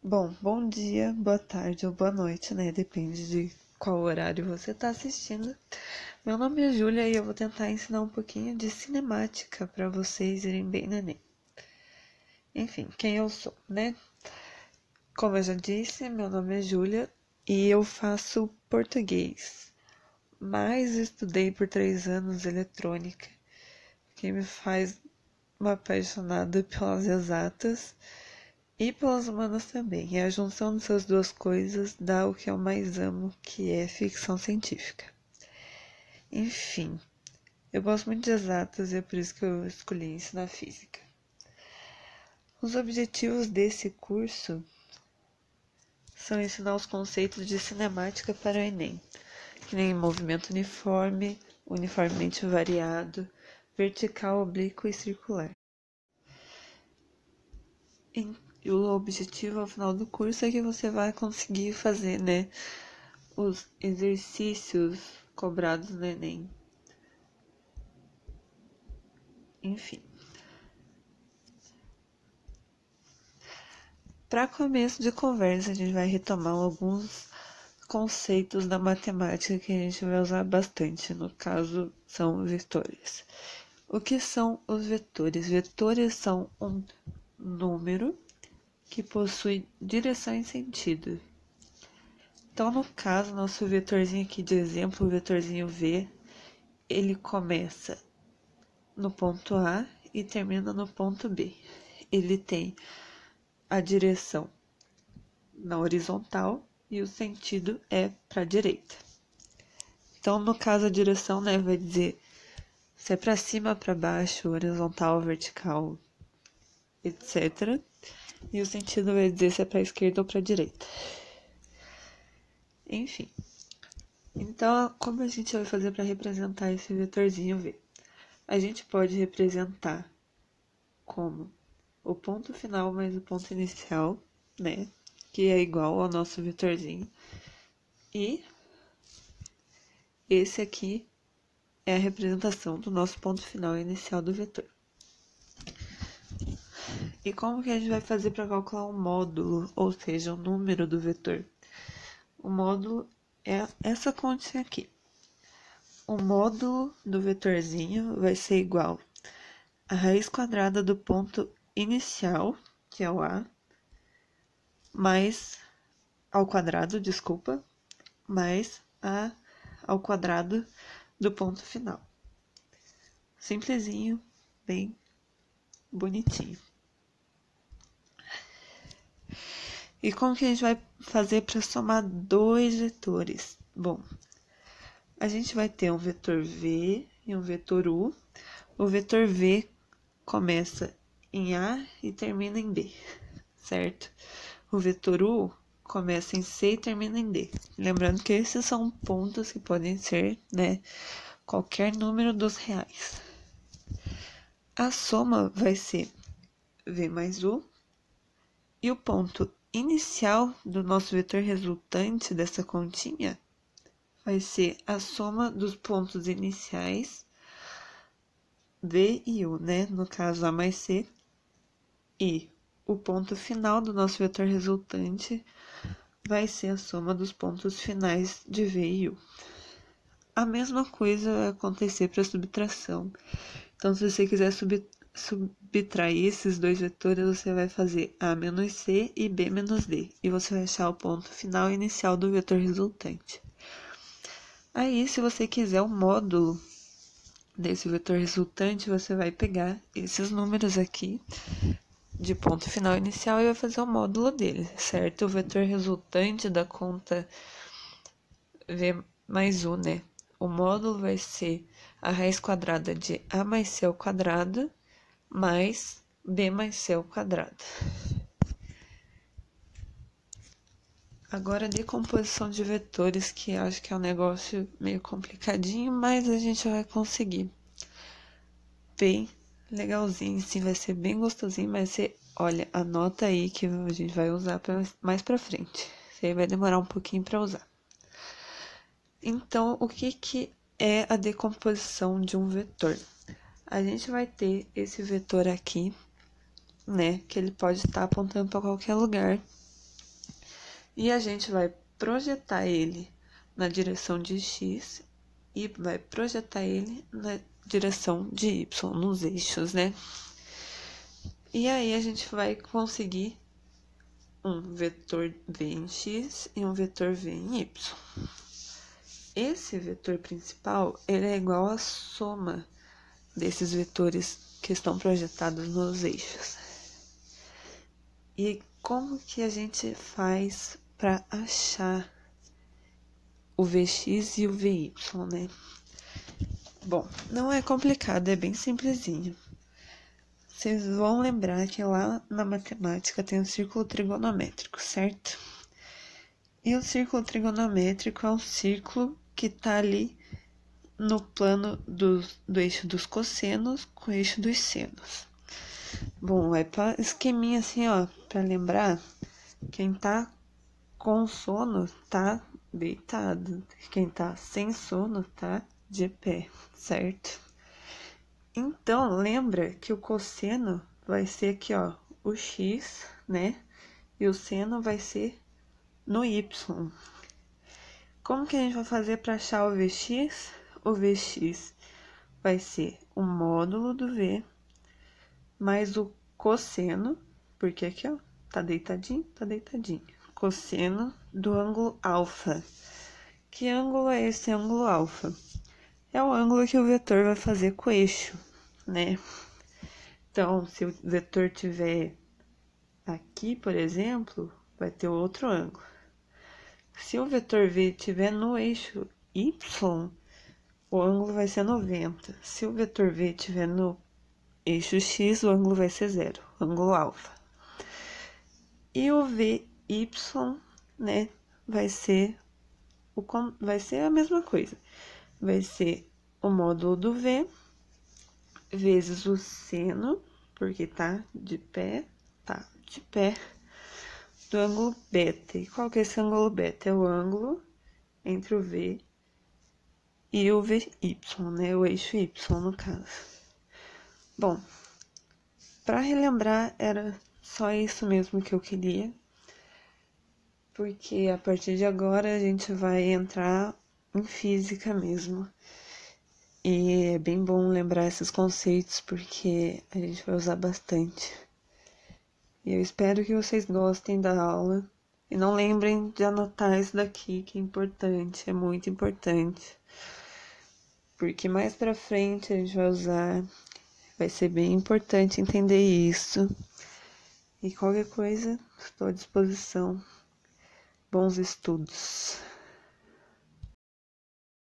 Bom dia, boa tarde ou boa noite, né? Depende de qual horário você está assistindo. Meu nome é Júlia e eu vou tentar ensinar um pouquinho de cinemática para vocês irem bem no Enem. Enfim, quem eu sou, né? Como eu já disse, meu nome é Júlia e eu faço português, mas estudei por 3 anos eletrônica, que me faz uma apaixonada pelas exatas. E pelas humanas também. E a junção dessas duas coisas dá o que eu mais amo, que é ficção científica. Enfim, eu gosto muito de exatas e é por isso que eu escolhi ensinar física. Os objetivos desse curso são ensinar os conceitos de cinemática para o Enem, que nem movimento uniforme, uniformemente variado, vertical, oblíquo e circular. E o objetivo ao final do curso é que você vai conseguir fazer, né, os exercícios cobrados no Enem. Enfim. Para começo de conversa, a gente vai retomar alguns conceitos da matemática que a gente vai usar bastante. No caso, são vetores. O que são os vetores? Vetores são um número que possui direção e sentido. Então, no caso, nosso vetorzinho aqui de exemplo, o vetorzinho V, ele começa no ponto A e termina no ponto B. Ele tem a direção na horizontal e o sentido é para a direita. Então, no caso, a direção, né, vai dizer se é para cima, para baixo, horizontal, vertical, etc. E o sentido vai dizer se é para a esquerda ou para a direita. Enfim. Então, como a gente vai fazer para representar esse vetorzinho V? A gente pode representar como o ponto final mais o ponto inicial, né? Que é igual ao nosso vetorzinho. E esse aqui é a representação do nosso ponto final inicial do vetor. E como que a gente vai fazer para calcular o módulo, ou seja, o número do vetor? O módulo é essa continha aqui. O módulo do vetorzinho vai ser igual a raiz quadrada do ponto inicial, que é o A, mais ao quadrado, desculpa, mais A ao quadrado do ponto final. Simplesinho, bem bonitinho. E como que a gente vai fazer para somar dois vetores? Bom, a gente vai ter um vetor V e um vetor U. O vetor V começa em A e termina em B, certo? O vetor U começa em C e termina em D. Lembrando que esses são pontos que podem ser, né, qualquer número dos reais. A soma vai ser V mais U e o ponto inicial do nosso vetor resultante dessa continha vai ser a soma dos pontos iniciais V e U, né? No caso, A mais C. E o ponto final do nosso vetor resultante vai ser a soma dos pontos finais de V e U. A mesma coisa vai acontecer para a subtração. Então, se você quiser subtrair esses dois vetores, você vai fazer A menos C e B menos D. E você vai achar o ponto final e inicial do vetor resultante. Aí, se você quiser o módulo desse vetor resultante, você vai pegar esses números aqui de ponto final e inicial e vai fazer o módulo dele, certo? O vetor resultante da conta V mais U, né? O módulo vai ser a raiz quadrada de A mais C ao quadrado mais B mais C ao quadrado. Agora, a decomposição de vetores, que acho que é um negócio meio complicadinho, mas a gente vai conseguir. Bem legalzinho, sim, vai ser bem gostosinho, mas você, olha, anota aí que a gente vai usar mais pra frente. Isso aí vai demorar um pouquinho pra usar. Então, o que é a decomposição de um vetor? A gente vai ter esse vetor aqui, né, que ele pode estar apontando para qualquer lugar E a gente vai projetar ele na direção de X e vai projetar ele na direção de Y, nos eixos, né? E aí a gente vai conseguir um vetor V em X e um vetor V em Y. Esse vetor principal, ele é igual à soma desses vetores que estão projetados nos eixos. E como que a gente faz para achar o Vx e o Vy, né? Bom, não é complicado, é bem simplesinho. Vocês vão lembrar que lá na matemática tem o círculo trigonométrico, certo? E o círculo trigonométrico é um círculo que está ali no plano do eixo dos cossenos com o eixo dos senos. Bom, é para esqueminha assim, ó, para lembrar, quem tá com sono tá deitado, quem tá sem sono tá de pé, certo? Então, lembra que o cosseno vai ser aqui, ó, o x, né? E o seno vai ser no y. Como que a gente vai fazer para achar o Vx? O Vx vai ser o módulo do V mais o cosseno, porque aqui, ó, tá deitadinho, cosseno do ângulo alfa. Que ângulo é esse ângulo alfa? É o ângulo que o vetor vai fazer com o eixo, né? Então, se o vetor tiver aqui, por exemplo, vai ter outro ângulo. Se o vetor V tiver no eixo y, o ângulo vai ser 90. Se o vetor V tiver no eixo x, o ângulo vai ser 0, ângulo alfa. E o VY, né, vai ser a mesma coisa. Vai ser o módulo do V vezes o seno, porque tá de pé, do ângulo beta. E qual que é esse ângulo beta? É o ângulo entre o V e o VY, né, o eixo Y, no caso. Bom, para relembrar, era só isso mesmo que eu queria, porque a partir de agora a gente vai entrar em física mesmo. E é bem bom lembrar esses conceitos, porque a gente vai usar bastante. E eu espero que vocês gostem da aula. E não lembrem de anotar isso daqui, que é importante, é muito importante. Porque mais pra frente a gente vai usar, vai ser bem importante entender isso. E qualquer coisa, estou à disposição. Bons estudos.